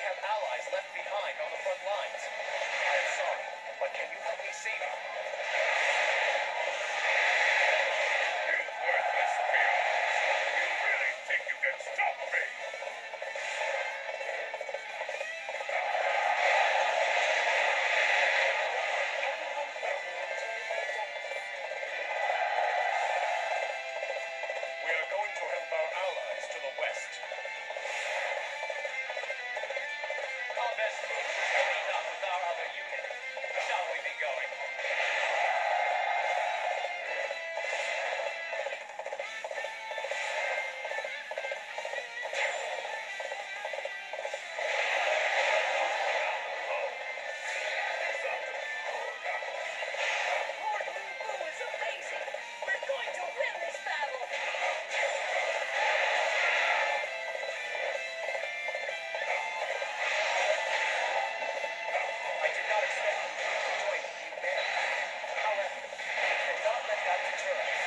have allies left behind on the front lines. I am sorry, but can you help me save them? You worthless peons! You really think you can stop me? We are going to help our allies to the west. Our best move was to meet up with our other unit. Shall we be going? Lord Lu Bu is amazing! We're going to win this battle! I did not expect you to join the new band. However, we cannot let that deter us.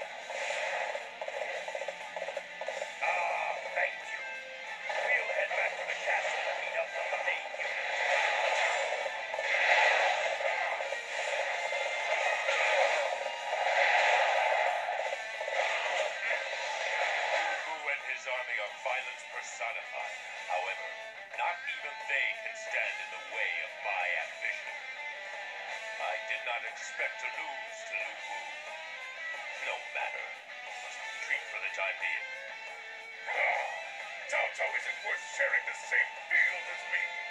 Thank you. We'll head back to the castle to meet up with the main unit. Lu Bu and his army are violence personified. However, not even they can stand in the way of my ambition. I did not expect to lose to Lu Bu. No matter. Must retreat for the time being. Cao Cao isn't worth sharing the same field as me.